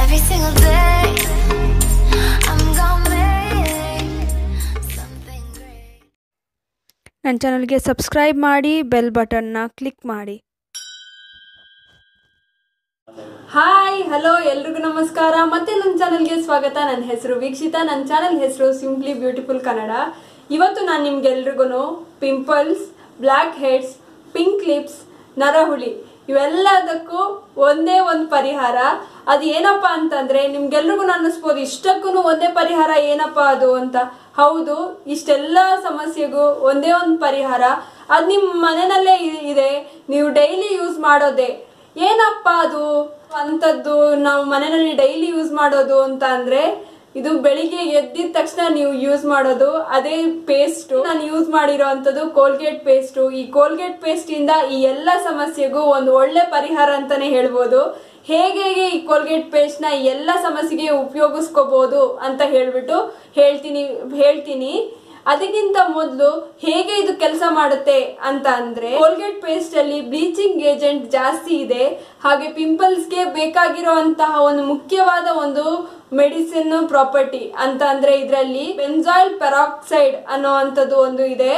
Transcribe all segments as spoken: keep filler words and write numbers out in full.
every single day. I'm gonna make something great. ನನ್ನ ಚಾನಲ್ಗೆ subscribe ಮಾಡಿ, ಬೆಲ್ ಬಟನ್ನ ಕ್ಲಿಕ್ ಮಾಡಿ. ಹಾಯ್ ಹಲೋ ಎಲ್ರಿಗೂ ನಮಸ್ಕಾರ. ಮತ್ತೆ ನನ್ನ ಚಾನಲ್ಗೆ ಸ್ವಾಗತ. ನನ್ನ ಹೆಸರು ವೀಕ್ಷಿತಾ. ನನ್ನ ಚಾನಲ್ ಹೆಸರು ಸಿಂಪ್ಲಿ ಬ್ಯೂಟಿಫುಲ್ ಕನ್ನಡ. ಇವತ್ತು ನಾನು ನಿಮ್ಗೆಲ್ರಿಗೂ pimples, blackheads, pink lips, ನರಹುಳಿ ಇವೆಲ್ಲದಕ್ಕೂ ಒಂದೇ ಒಂದು ಪರಿಹಾರ. ಅದು ಏನಪ್ಪ ಅಂತಂದ್ರೆ ನಿಮ್ಗೆಲ್ರಿಗೂ ಅನ್ನಿಸ್ಬೋದು ಇಷ್ಟಕ್ಕೂ ಒಂದೇ ಪರಿಹಾರ ಏನಪ್ಪ ಅದು ಅಂತ. ಹೌದು, ಇಷ್ಟೆಲ್ಲ ಸಮಸ್ಯೆಗೂ ಒಂದೇ ಒಂದು ಪರಿಹಾರ. ಅದು ನಿಮ್ಮ ಮನೆಯಲ್ಲೇ ಇದೆ, ನೀವು ಡೈಲಿ ಯೂಸ್ ಮಾಡೋದೇ. ಏನಪ್ಪ ಅದು ಅಂಥದ್ದು ನಾವು ಮನೆಯಲ್ಲಿ ಡೈಲಿ ಯೂಸ್ ಮಾಡೋದು ಅಂತ ಅಂದ್ರೆ, ಇದು ಬೆಳಿಗ್ಗೆ ಎದ್ದಿದ ತಕ್ಷಣ ನೀವು ಯೂಸ್ ಮಾಡೋದು ಅದೇ ಪೇಸ್ಟ್. ನಾನು ಯೂಸ್ ಮಾಡಿರೋ ಅಂಥದ್ದು ಕೋಲ್ಗೇಟ್ ಪೇಸ್ಟು. ಈ ಕೋಲ್ಗೇಟ್ ಪೇಸ್ಟ್ ಇಂದ ಈ ಎಲ್ಲ ಸಮಸ್ಯೆಗೂ ಒಂದು ಒಳ್ಳೆ ಪರಿಹಾರ ಅಂತಾನೆ ಹೇಳ್ಬೋದು. ಹೇಗೆ ಈ ಕೋಲ್ಗೇಟ್ ಪೇಸ್ಟ್ ನ ಎಲ್ಲ ಸಮಸ್ಯೆಗೆ ಉಪಯೋಗಿಸ್ಕೋಬಹುದು ಅಂತ ಹೇಳ್ಬಿಟ್ಟು ಹೇಳ್ತೀನಿ ಹೇಳ್ತೀನಿ ಅದಕ್ಕಿಂತ ಮೊದಲು ಹೇಗೆ ಇದು ಕೆಲಸ ಮಾಡುತ್ತೆ ಅಂತ ಅಂದ್ರೆ, ಕೋಲ್ಗೇಟ್ ಪೇಸ್ಟ್ ಅಲ್ಲಿ ಬ್ಲೀಚಿಂಗ್ ಏಜೆಂಟ್ ಜಾಸ್ತಿ ಇದೆ. ಹಾಗೆ ಪಿಂಪಲ್ಸ್ಗೆ ಬೇಕಾಗಿರುವಂತಹ ಒಂದು ಮುಖ್ಯವಾದ ಒಂದು ಮೆಡಿಸಿನ್ ಪ್ರಾಪರ್ಟಿ ಅಂತ ಅಂದ್ರೆ ಇದರಲ್ಲಿ ಬೆಂಜಾಯಿಲ್ ಪೆರಾಕ್ಸೈಡ್ ಅನ್ನೋ ಅಂತದ್ದು ಒಂದು ಇದೆ.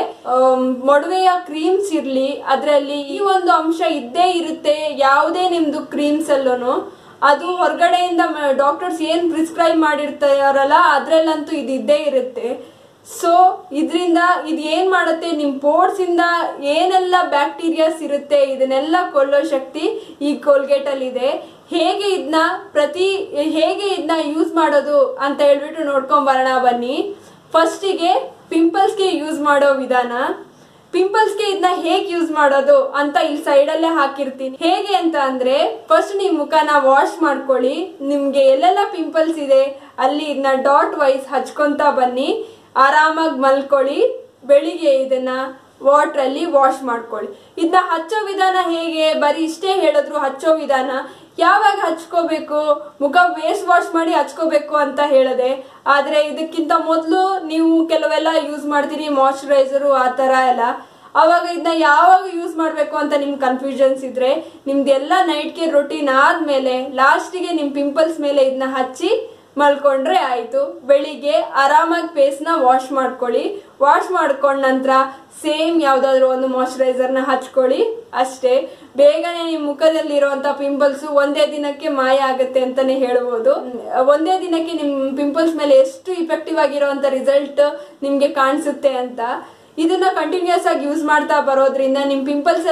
ಮೊಡವೆಯ ಕ್ರೀಮ್ಸ್ ಇರ್ಲಿ ಅದರಲ್ಲಿ ಈ ಒಂದು ಅಂಶ ಇದ್ದೇ ಇರುತ್ತೆ. ಯಾವುದೇ ನಿಮ್ದು ಕ್ರೀಮ್ಸ್ ಅಲ್ಲೂ ಅದು ಹೊರಗಡೆಯಿಂದ ಡಾಕ್ಟರ್ಸ್ ಏನ್ ಪ್ರಿಸ್ಕ್ರೈಬ್ ಮಾಡಿರ್ತಾರಲ್ಲ ಅದ್ರಲ್ಲಂತೂ ಇದು ಇದ್ದೇ ಇರುತ್ತೆ. ಸೊ ಇದರಿಂದ ಇದು ಏನ್ ಮಾಡುತ್ತೆ, ನಿಮ್ ಪೋರ್ಸ್ ಇಂದ ಏನೆಲ್ಲ ಬ್ಯಾಕ್ಟೀರಿಯಾಸ್ ಇರುತ್ತೆ ಇದನ್ನೆಲ್ಲ ಕೊಲ್ಲೋ ಶಕ್ತಿ ಈ ಕೋಲ್ಗೇಟ್ ಅಲ್ಲಿ ಇದೆ. ಹೇಗೆ ಇದನ್ನ ಪ್ರತಿ ಹೇಗೆ ಇದನ್ನ ಯೂಸ್ ಮಾಡೋದು ಅಂತ ಹೇಳ್ಬಿಟ್ಟು ನೋಡ್ಕೊಂಡ್ ಬರೋಣ ಬನ್ನಿ. ಫಸ್ಟಿಗೆ ಪಿಂಪಲ್ಸ್ಗೆ ಯೂಸ್ ಮಾಡೋ ವಿಧಾನ. ಪಿಂಪಲ್ಸ್ಗೆ ಇದನ್ನ ಹೇಗೆ ಯೂಸ್ ಮಾಡೋದು ಅಂತ ಇಲ್ಲಿ ಸೈಡ್ ಅಲ್ಲೇ ಹಾಕಿರ್ತೀನಿ. ಹೇಗೆ ಅಂತ ಅಂದ್ರೆ, ಫಸ್ಟ್ ನಿಮ್ ಮುಖನ ವಾಶ್ ಮಾಡ್ಕೊಳ್ಳಿ. ನಿಮ್ಗೆ ಎಲ್ಲೆಲ್ಲ ಪಿಂಪಲ್ಸ್ ಇದೆ ಅಲ್ಲಿ ಇದನ್ನ ಡಾಟ್ ವೈಸ್ ಹಚ್ಕೊಂತ ಬನ್ನಿ. ಆರಾಮಾಗಿ ಮಲ್ಕೊಳ್ಳಿ. ಬೆಳಿಗ್ಗೆ ಇದನ್ನ ವಾಟರ್ ಅಲ್ಲಿ ವಾಶ್ ಮಾಡ್ಕೊಳ್ಳಿ. ಇದನ್ನ ಹಚ್ಚೋ ವಿಧಾನ ಹೇಗೆ, ಬರೀ ಇಷ್ಟೇ ಹೇಳಿದ್ರು ಹಚ್ಚೋ ವಿಧಾನ. ಯಾವಾಗ ಹಚ್ಕೋಬೇಕು, ಮುಖ ಫೇಸ್ ವಾಶ್ ಮಾಡಿ ಹಚ್ಕೋಬೇಕು ಅಂತ ಹೇಳದೆ. ಆದ್ರೆ ಇದಕ್ಕಿಂತ ಮೊದಲು ನೀವು ಕೆಲವೆಲ್ಲ ಯೂಸ್ ಮಾಡ್ತೀರಿ, ಮಾಯಶ್ಚರೈಸರು ಆ ತರ ಎಲ್ಲ. ಅವಾಗ ಇದನ್ನ ಯಾವಾಗ ಯೂಸ್ ಮಾಡ್ಬೇಕು ಅಂತ ನಿಮ್ ಕನ್ಫ್ಯೂಷನ್ಸ್ ಇದ್ರೆ, ನಿಮ್ದೆಲ್ಲ ನೈಟ್ ಕೇರ್ ರೊಟೀನ್ ಆದ್ಮೇಲೆ ಲಾಸ್ಟಿಗೆ ನಿಮ್ ಪಿಂಪಲ್ಸ್ ಮೇಲೆ ಇದನ್ನ ಹಚ್ಚಿ ಮಲ್ಕೊಂಡ್ರೆ ಆಯ್ತು. ಬೆಳಿಗ್ಗೆ ಆರಾಮಾಗಿ ಫೇಸ್ ನ ವಾಶ್ ಮಾಡ್ಕೊಳ್ಳಿ. ವಾಶ್ ಮಾಡ್ಕೊಂಡ ನಂತರ ಸೇಮ್ ಯಾವ್ದಾದ್ರು ಒಂದು ಮಾಯಶ್ಚರೈಸರ್ ನ ಹಚ್ಕೊಳ್ಳಿ. ಅಷ್ಟೇ, ಬೇಗನೆ ನಿಮ್ ಮುಖದಲ್ಲಿ ಇರುವಂತ ಪಿಂಪಲ್ಸ್ ಒಂದೇ ದಿನಕ್ಕೆ ಮಾಯ ಆಗುತ್ತೆ ಅಂತಾನೆ ಹೇಳ್ಬೋದು. ಒಂದೇ ದಿನಕ್ಕೆ ನಿಮ್ ಪಿಂಪಲ್ಸ್ ಮೇಲೆ ಎಷ್ಟು ಇಫೆಕ್ಟಿವ್ ಆಗಿರುವಂತ ರಿಸಲ್ಟ್ ನಿಮ್ಗೆ ಕಾಣಿಸುತ್ತೆ ಅಂತ. ಇದನ್ನ ಕಂಟಿನ್ಯೂಸ್ ಆಗಿ ಯೂಸ್ ಮಾಡ್ತಾ ಬರೋದ್ರಿಂದ ನಿಮ್ ಪಿಂಪಲ್ಸ್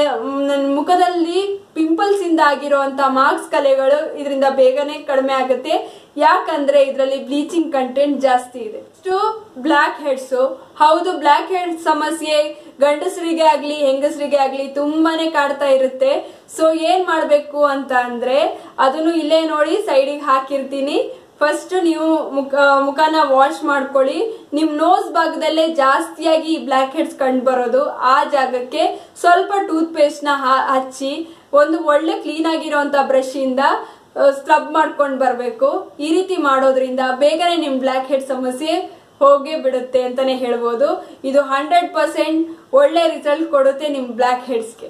ಮುಖದಲ್ಲಿ ಪಿಂಪಲ್ಸ್ ಇಂದ ಆಗಿರುವಂತ ಮಾರ್ಕ್ಸ್ ಕಲೆಗಳು ಇದರಿಂದ ಬೇಗನೆ ಕಡಿಮೆ ಆಗುತ್ತೆ. ಯಾಕಂದ್ರೆ ಇದರಲ್ಲಿ ಬ್ಲೀಚಿಂಗ್ ಕಂಟೆಂಟ್ ಜಾಸ್ತಿ ಇದೆ. ಬ್ಲ್ಯಾಕ್ ಹೆಡ್ಸ್, ಹೌದು ಬ್ಲ್ಯಾಕ್ ಹೆಡ್ಸ್ ಸಮಸ್ಯೆ ಗಂಡಸರಿಗೆ ಆಗ್ಲಿ ಹೆಂಗಸರಿಗೆ ಆಗ್ಲಿ ತುಂಬಾನೇ ಕಾಡ್ತಾ ಇರುತ್ತೆ. ಸೊ ಏನ್ ಮಾಡ್ಬೇಕು ಅಂತ ಅಂದ್ರೆ, ಅದನ್ನು ಇಲ್ಲೇ ನೋಡಿ ಸೈಡಿಗೆ ಹಾಕಿರ್ತೀನಿ. ಫಸ್ಟ್ ನೀವು ಮುಖ ಮುಖನ ವಾಶ್ ಮಾಡ್ಕೊಳ್ಳಿ. ನಿಮ್ ನೋಸ್ ಭಾಗದಲ್ಲೇ ಜಾಸ್ತಿಯಾಗಿ ಬ್ಲ್ಯಾಕ್ ಹೆಡ್ಸ್ ಕಂಡು ಬರೋದು. ಆ ಜಾಗಕ್ಕೆ ಸ್ವಲ್ಪ ಟೂತ್ ಪೇಸ್ಟ್ ನ ಹಚ್ಚಿ ಒಂದು ಒಳ್ಳೆ ಕ್ಲೀನ್ ಆಗಿರುವಂತ ಬ್ರಷ್ ಇಂದ ಸ್ಕ್ರಬ್ ಮಾಡ್ಕೊಂಡು ಬರ್ಬೇಕು. ಈ ರೀತಿ ಮಾಡೋದ್ರಿಂದ ಬೇಗನೆ ನಿಮ್ ಬ್ಲ್ಯಾಕ್ ಹೆಡ್ ಸಮಸ್ಯೆ ಹೋಗೇ ಬಿಡುತ್ತೆ ಅಂತಾನೆ ಹೇಳ್ಬೋದು. ಇದು ಹಂಡ್ರೆಡ್ ಪರ್ಸೆಂಟ್ ಒಳ್ಳೆ ರಿಸಲ್ಟ್ ಕೊಡುತ್ತೆ ನಿಮ್ ಬ್ಲ್ಯಾಕ್ ಹೆಡ್ಸ್ಗೆ.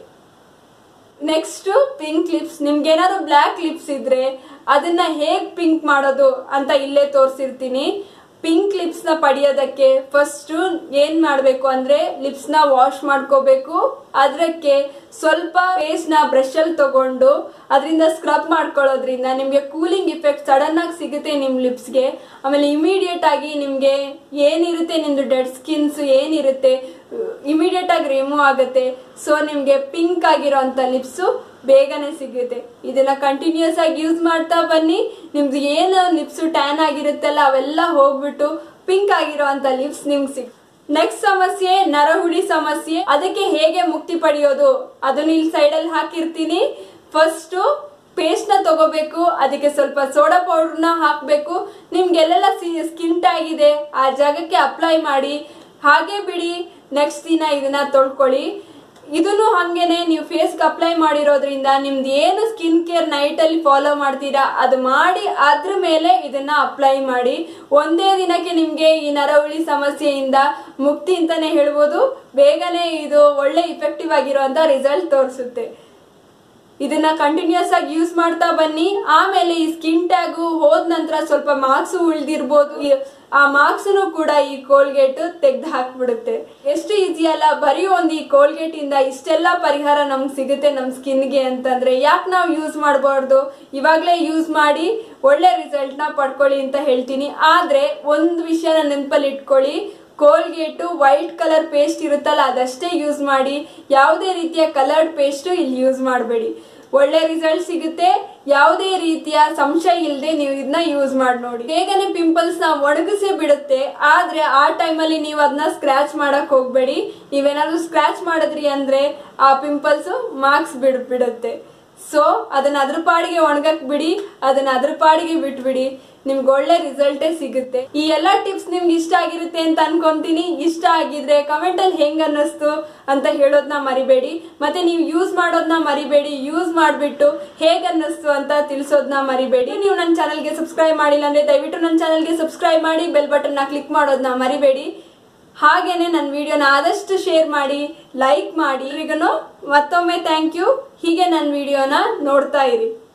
Next pink lips. ನಿಮ್ಗೆ ಏನಾದ್ರು ಬ್ಲ್ಯಾಕ್ ಲಿಪ್ಸ್ ಇದ್ರೆ ಅದನ್ನ ಹೇಗ್ ಪಿಂಕ್ ಮಾಡೋದು ಅಂತ ಇಲ್ಲೇ ತೋರಿಸಿರ್ತೀನಿ. ಪಿಂಕ್ ಲಿಪ್ಸ್ ನ ಪಡೆಯೋದಕ್ಕೆ ಫಸ್ಟ್ ಏನ್ ಮಾಡ್ಬೇಕು ಅಂದ್ರೆ, ಲಿಪ್ಸ್ ನ ವಾಶ್ ಮಾಡ್ಕೋಬೇಕು. ಅದಕ್ಕೆ ಸ್ವಲ್ಪ ಪೇಸ್ಟ್ ನ ಬ್ರಷ್ ಅಲ್ಲಿ ತಗೊಂಡು ಅದರಿಂದ ಸ್ಕ್ರಬ್ ಮಾಡ್ಕೊಳ್ಳೋದ್ರಿಂದ ನಿಮ್ಗೆ ಕೂಲಿಂಗ್ ಇಫೆಕ್ಟ್ ಸಡನ್ ಆಗಿ ಸಿಗುತ್ತೆ ನಿಮ್ ಲಿಪ್ಸ್ಗೆ. ಆಮೇಲೆ ಇಮಿಡಿಯೇಟ್ ಆಗಿ ನಿಮ್ಗೆ ಏನಿರುತ್ತೆ ನಿಮ್ದು ಡೆಡ್ ಸ್ಕಿನ್ಸ್ ಏನಿರುತ್ತೆ ಇಮಿಡಿಯೇಟ್ ಆಗಿ ರಿಮೂವ್ ಆಗುತ್ತೆ. ಸೊ ನಿಮ್ಗೆ ಪಿಂಕ್ ಆಗಿರೋಂತ ಲಿಪ್ಸ್ ಬೇಗನೆ ಸಿಗುತ್ತೆ. ಇದನ್ನ ಕಂಟಿನ್ಯೂಸ್ ಆಗಿ ಯೂಸ್ ಮಾಡ್ತಾ ಬನ್ನಿ. ನಿಮ್ದು ಏನು ಲಿಪ್ಸ್ ಟ್ಯಾನ್ ಆಗಿರುತ್ತಲ್ಲ ಅವೆಲ್ಲ ಹೋಗ್ಬಿಟ್ಟು ಪಿಂಕ್ ಆಗಿರೋ ಅಂತ ಲಿಪ್ಸ್ ನಿಮ್ಗೆ ಸಿಗ್. ನೆಕ್ಸ್ಟ್ ಸಮಸ್ಯೆ ನರಹುಳಿ ಸಮಸ್ಯೆ. ಅದಕ್ಕೆ ಹೇಗೆ ಮುಕ್ತಿ ಪಡೆಯೋದು ಅದನ್ನ ಇಲ್ಲಿ ಸೈಡ್ ಅಲ್ಲಿ ಹಾಕಿರ್ತೀನಿ. ಫಸ್ಟ್ ಪೇಸ್ಟ್ ನ ತಗೋಬೇಕು. ಅದಕ್ಕೆ ಸ್ವಲ್ಪ ಸೋಡಾ ಪೌಡರ್ ನ ಹಾಕ್ಬೇಕು. ನಿಮ್ಗೆಲ್ಲೆಲ್ಲ ಸ್ಕಿನ್ ಟ್ಯಾಗ್ ಇದೆ ಆ ಜಾಗಕ್ಕೆ ಅಪ್ಲೈ ಮಾಡಿ, ಹಾಗೆ ಬಿಡಿ. ನೆಕ್ಸ್ಟ್ ದಿನ ಇದನ್ನ ತೊಳ್ಕೊಳ್ಳಿ. ಇದನ್ನು ಹಂಗೇನೆ ನೀವು ಫೇಸ್ಗೆ ಅಪ್ಲೈ ಮಾಡಿರೋದ್ರಿಂದ ನಿಮ್ದು ಏನು ಸ್ಕಿನ್ ಕೇರ್ ನೈಟ್ ಅಲ್ಲಿ ಫಾಲೋ ಮಾಡ್ತೀರಾ ಅದು ಮಾಡಿ ಅದ್ರ ಮೇಲೆ ಇದನ್ನ ಅಪ್ಲೈ ಮಾಡಿ. ಒಂದೇ ದಿನಕ್ಕೆ ನಿಮ್ಗೆ ಈ ನರಹುಳಿ ಸಮಸ್ಯೆಯಿಂದ ಮುಕ್ತಿ ಅಂತಾನೆ ಹೇಳ್ಬೋದು. ಬೇಗನೆ ಇದು ಒಳ್ಳೆ ಇಫೆಕ್ಟಿವ್ ಆಗಿರುವಂತ ರಿಸಲ್ಟ್ ತೋರಿಸುತ್ತೆ. ಇದನ್ನ ಕಂಟಿನ್ಯೂಸ್ ಆಗಿ ಯೂಸ್ ಮಾಡ್ತಾ ಬನ್ನಿ. ಆಮೇಲೆ ಈ ಸ್ಕಿನ್ ಟ್ಯಾಗು ಹೋದ ನಂತರ ಸ್ವಲ್ಪ ಮಾರ್ಕ್ಸ್ ಉಳಿದಿರ್ಬೋದು, ಆ ಮಾರ್ಕ್ಸ್ ಕೂಡ ಈ ಕೋಲ್ಗೇಟ್ ತೆಗ್ದು ಹಾಕ್ಬಿಡುತ್ತೆ. ಎಷ್ಟು ಈಸಿ ಅಲ್ಲ, ಬರೀ ಒಂದು ಈ ಕೋಲ್ಗೇಟ್ ಇಂದ ಇಷ್ಟೆಲ್ಲ ಪರಿಹಾರ ನಮ್ಗೆ ಸಿಗುತ್ತೆ ನಮ್ಮ ಸ್ಕಿನ್ಗೆ ಅಂತಂದ್ರೆ ಯಾಕೆ ನಾವು ಯೂಸ್ ಮಾಡಬಾರ್ದು? ಇವಾಗಲೇ ಯೂಸ್ ಮಾಡಿ ಒಳ್ಳೆ ರಿಸಲ್ಟ್ ನ ಪಡ್ಕೊಳ್ಳಿ ಅಂತ ಹೇಳ್ತೀನಿ. ಆದ್ರೆ ಒಂದು ವಿಷಯನ ನೆನಪಲ್ಲಿ ಇಟ್ಕೊಳ್ಳಿ, ಕೋಲ್ಗೇಟು ವೈಟ್ ಕಲರ್ ಪೇಸ್ಟ್ ಇರುತ್ತಲ್ಲ ಅದಷ್ಟೇ ಯೂಸ್ ಮಾಡಿ. ಯಾವುದೇ ರೀತಿಯ ಕಲರ್ಡ್ ಪೇಸ್ಟ್ ಇಲ್ಲಿ ಯೂಸ್ ಮಾಡಬೇಡಿ. ಒಳ್ಳೆ ರಿಸಲ್ಟ್ ಸಿಗುತ್ತೆ. ಯಾವುದೇ ರೀತಿಯ ಸಂಶಯ ಇಲ್ಲದೆ ನೀವು ಇದನ್ನ ಯೂಸ್ ಮಾಡಿ ನೋಡಿ. ಬೇಗನೆ ಪಿಂಪಲ್ಸ್ ನ ಒಣಗಿಸೇ ಬಿಡುತ್ತೆ. ಆದ್ರೆ ಆ ಟೈಮಲ್ಲಿ ನೀವು ಅದನ್ನ ಸ್ಕ್ರಾಚ್ ಮಾಡಕ್ ಹೋಗ್ಬೇಡಿ. ನೀವೇನಾದ್ರೂ ಸ್ಕ್ರಾಚ್ ಮಾಡಿದ್ರಿ ಅಂದ್ರೆ ಆ ಪಿಂಪಲ್ಸ್ ಮಾರ್ಕ್ಸ್ ಬಿಡ್ ಬಿಡುತ್ತೆ. ಸೊ ಅದನ್ನ ಅದ್ರ ಪಾಡಿಗೆ ಒಣಗಕ್ ಬಿಡಿ, ಅದನ್ನ ಅದ್ರ ಪಾಡಿಗೆ ಬಿಟ್ಬಿಡಿ, ನಿಮ್ಗೆ ಒಳ್ಳೆ ರಿಸಲ್ಟೇ ಸಿಗುತ್ತೆ. ಈ ಎಲ್ಲಾ ಟಿಪ್ಸ್ ನಿಮ್ಗೆ ಇಷ್ಟ ಆಗಿರುತ್ತೆ ಅಂತ ಅನ್ಕೊಂತೀನಿ. ಇಷ್ಟ ಆಗಿದ್ರೆ ಕಮೆಂಟ್ ಅಲ್ಲಿ ಹೆಂಗ್ ಅನ್ನಿಸ್ತು ಅಂತ ಹೇಳೋದನ್ನ ಮರಿಬೇಡಿ. ಮತ್ತೆ ನೀವು ಯೂಸ್ ಮಾಡೋದನ್ನ ಮರಿಬೇಡಿ. ಯೂಸ್ ಮಾಡ್ಬಿಟ್ಟು ಹೇಗ್ ಅನ್ನಿಸ್ತು ಅಂತ ತಿಳಿಸೋದನ್ನ ಮರಿಬೇಡಿ. ನೀವು ನನ್ನ ಚಾನಲ್ಗೆ ಸಬ್ಸ್ಕ್ರೈಬ್ ಮಾಡಿಲ್ಲ ಅಂದ್ರೆ ದಯವಿಟ್ಟು ನನ್ನ ಚಾನಲ್ಗೆ ಸಬ್ಸ್ಕ್ರೈಬ್ ಮಾಡಿ, ಬೆಲ್ ಬಟನ್ ನ ಕ್ಲಿಕ್ ಮಾಡೋದನ್ನ ಮರಿಬೇಡಿ. ಹಾಗೇನೆ ನನ್ನ ವಿಡಿಯೋನ ಆದಷ್ಟು ಶೇರ್ ಮಾಡಿ, ಲೈಕ್ ಮಾಡಿ. ಈಗನು ಮತ್ತೊಮ್ಮೆ ಥ್ಯಾಂಕ್ ಯು. ಹೀಗೆ ನನ್ನ ವಿಡಿಯೋನ ನೋಡ್ತಾ ಇರಿ.